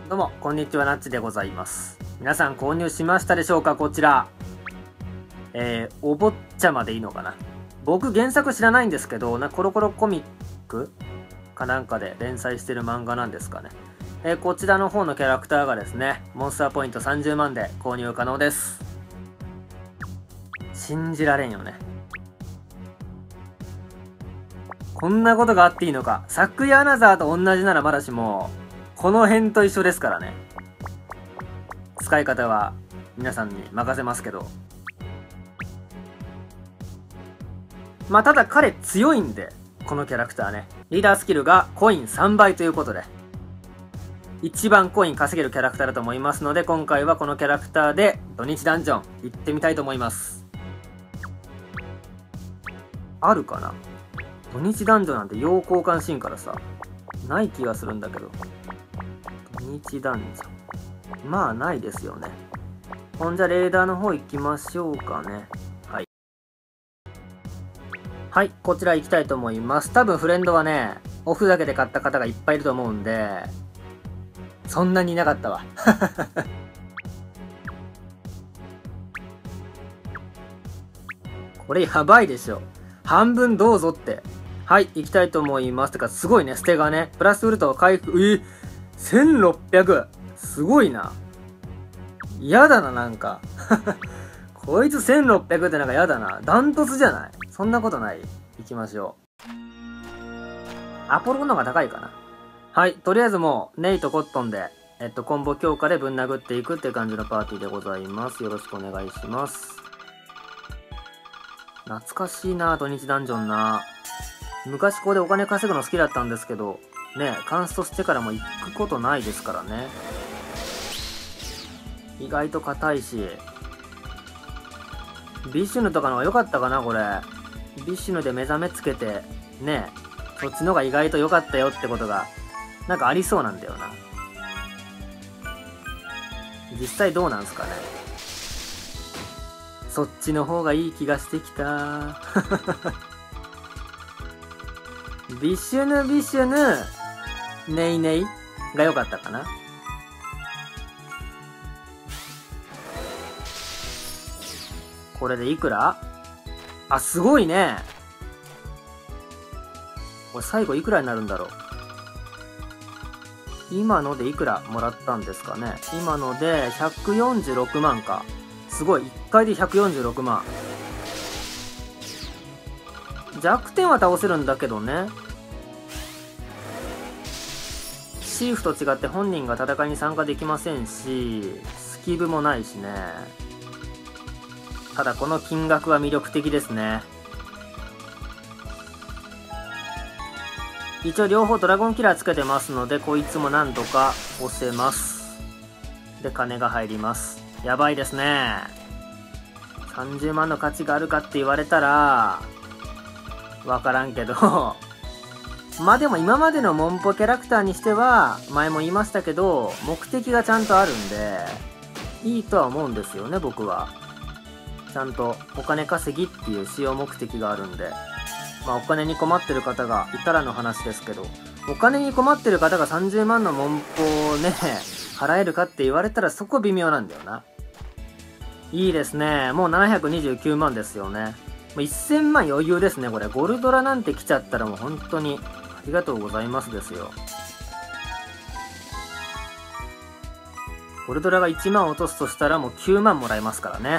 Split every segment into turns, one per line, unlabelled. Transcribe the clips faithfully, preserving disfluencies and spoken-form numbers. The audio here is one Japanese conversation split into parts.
どうもこんにちは、なっちでございます。皆さん購入しましたでしょうか。こちらえー、お坊ちゃまでいいのかな。僕原作知らないんですけど、なコロコロコミックかなんかで連載してる漫画なんですかね。えー、こちらの方のキャラクターがですね、モンスターポイントさんじゅうまんで購入可能です。信じられんよね。こんなことがあっていいのか。サックヤアナザーと同じならまだしも、この辺と一緒ですからね。使い方は皆さんに任せますけど、まあただ彼強いんで、このキャラクターね、リーダースキルがコインさんばいということで一番コイン稼げるキャラクターだと思いますので、今回はこのキャラクターで土日ダンジョン行ってみたいと思います。あるかな。土日ダンジョンなんて要交換シーンからさない気がするんだけど、土日ダンジョンまあないですよね。ほんじゃレーダーの方行きましょうかね。はいはい、こちら行きたいと思います。多分フレンドはね、オフだけで買った方がいっぱいいると思うんで、そんなにいなかったわこれやばいでしょ。半分どうぞって。はい、行きたいと思います。てかすごいね、捨てがね、プラスウルト回復、えせんろっぴゃく、すごいな。やだな、なんかこいつせんろっぴゃくってなんかやだな。ダントツじゃない。そんなことない。行きましょう。アポロの方が高いかな。はい、とりあえずもうネイとコットンでえっとコンボ強化でぶん殴っていくっていう感じのパーティーでございます。よろしくお願いします。懐かしいな、土日ダンジョンな。昔ここでお金稼ぐの好きだったんですけどね、カンストしてからも行くことないですからね。意外と硬いし、ビシュヌとかの方が良かったかな。これビシュヌで目覚めつけてね、そっちの方が意外と良かったよってことがなんかありそうなんだよな。実際どうなんすかね。そっちの方がいい気がしてきたビシュヌビシュヌネイネイが良かったかな。これでいくら？あ、すごいね。これ最後いくらになるんだろう。今のでいくらもらったんですかね。今のでひゃくよんじゅうろくまんか。すごい、いっかいでひゃくよんじゅうろくまん。弱点は倒せるんだけどね。シーフと違って本人が戦いに参加できませんし、スキブもないしね。ただこの金額は魅力的ですね。一応両方ドラゴンキラーつけてますので、こいつも何度か押せます。で金が入ります。やばいですね。さんじゅうまんの価値があるかって言われたらわからんけどまあでも今までのモンポキャラクターにしては、前も言いましたけど目的がちゃんとあるんでいいとは思うんですよね。僕はちゃんとお金稼ぎっていう使用目的があるんで、まあお金に困ってる方がいたらの話ですけど、お金に困ってる方がさんじゅうまんのモンポをね払えるかって言われたらそこ微妙なんだよな。いいですね。もうななひゃくにじゅうきゅうまんですよね。もうせんまん余裕ですね。これゴルドラなんて来ちゃったらもう本当にありがとうございますですよ。ゴルドラがいちまん落とすとしたらもうきゅうまんもらえますからね。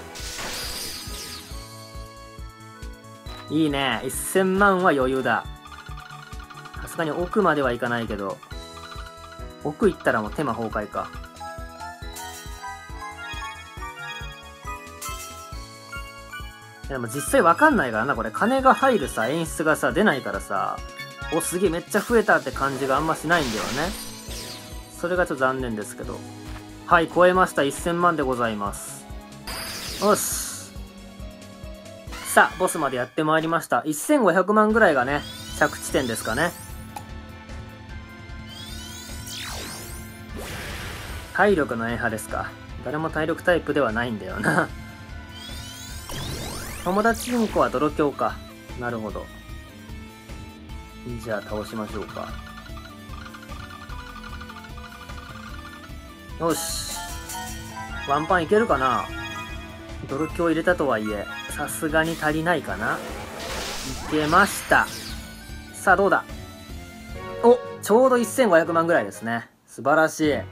いいね。せんまんは余裕だ。さすがに奥まではいかないけど、奥行ったらもう手間崩壊か。でも実際わかんないからな、これ。金が入るさ、演出がさ、出ないからさ、お、すげえめっちゃ増えたって感じがあんましないんだよね。それがちょっと残念ですけど。はい、超えました。せんまんでございます。よし。さあ、ボスまでやってまいりました。せんごひゃくまんぐらいがね、着地点ですかね。体力の円派ですか。誰も体力タイプではないんだよな友達インコは泥強か。なるほど。じゃあ倒しましょうか。 よし。ワンパンいけるかな。泥鏡入れたとはいえ、さすがに足りないかな。いけました。さあ、どうだ。お、ちょうどせんごひゃくまんぐらいですね。素晴らしい。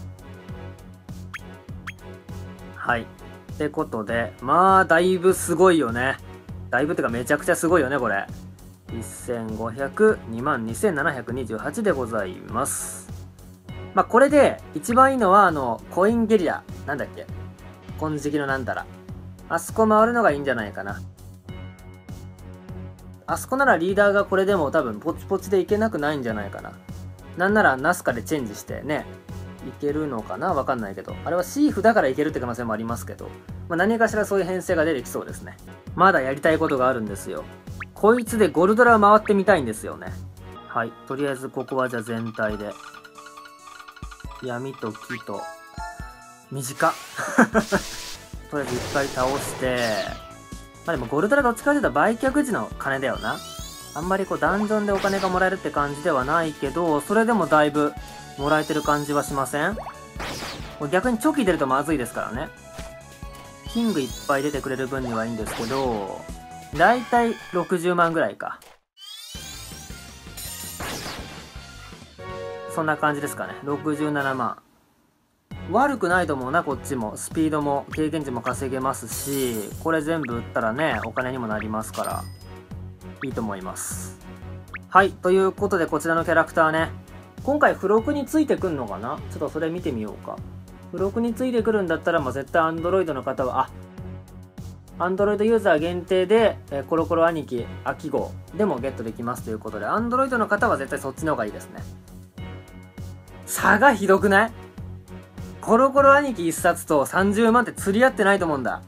はい。ってことで、まあ、だいぶすごいよね。だいぶってかめちゃくちゃすごいよね、これ。せんごひゃく、にまんにせんななひゃくにじゅうはちでございます。まあ、これで、一番いいのは、あの、コインゲリラ。なんだっけ。金色のなんたら。あそこ回るのがいいんじゃないかな。あそこならリーダーがこれでも多分ポチポチでいけなくないんじゃないかな。なんならナスカでチェンジしてね、いけるのかなわかんないけど。あれはシーフだからいけるって可能性もありますけど。まあ、何かしらそういう編成が出てきそうですね。まだやりたいことがあるんですよ。こいつでゴルドラを回ってみたいんですよね。はい。とりあえずここはじゃあ全体で。闇と木と、短っ。とりあえず一回倒して、まあでもゴルドラどっちかというと売却時の金だよな。あんまりこうダンジョンでお金がもらえるって感じではないけど、それでもだいぶもらえてる感じはしません？これ逆にチョキ出るとまずいですからね。キングいっぱい出てくれる分にはいいんですけど、だいたいろくじゅうまんぐらいか。そんな感じですかね。ろくじゅうななまん。悪くないと思うな、こっちも。スピードも経験値も稼げますし、これ全部売ったらね、お金にもなりますから、いいと思います。はい、ということでこちらのキャラクターね、今回付録についてくんのかな？ちょっとそれ見てみようか。付録についてくるんだったら、まあ、絶対 Android の方は、あ、Android ユーザー限定で、えー、コロコロ兄貴秋号でもゲットできますということで、Android の方は絶対そっちの方がいいですね。差がひどくない？コロコロ兄貴一冊とさんじゅうまんって釣り合ってないと思うんだ。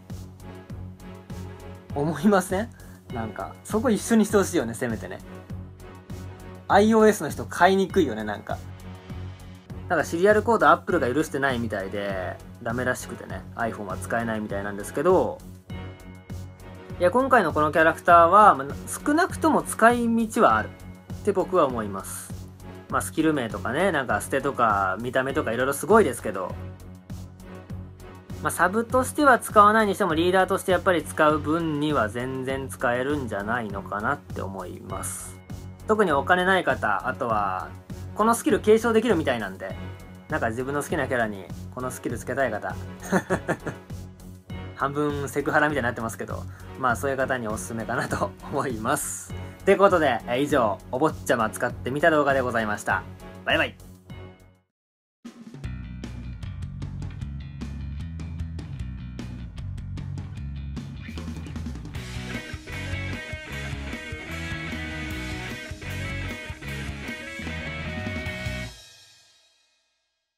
思いません？なんか、そこ一緒にしてほしいよね、せめてね。iOS の人買いにくいよね、なんか。なんかシリアルコード Apple が許してないみたいで、ダメらしくてね、iPhone は使えないみたいなんですけど、いや、今回のこのキャラクターは、まあ、少なくとも使い道はあるって僕は思います。まあ、スキル名とかね、なんか捨てとか見た目とかいろいろすごいですけど、まあ、サブとしては使わないにしてもリーダーとしてやっぱり使う分には全然使えるんじゃないのかなって思います。特にお金ない方、あとはこのスキル継承できるみたいなんで、なんか自分の好きなキャラにこのスキルつけたい方半分セクハラみたいになってますけど、まあそういう方におすすめかなと思います。ってことで以上、お坊ちゃま使ってみた動画でございました。バイバイ。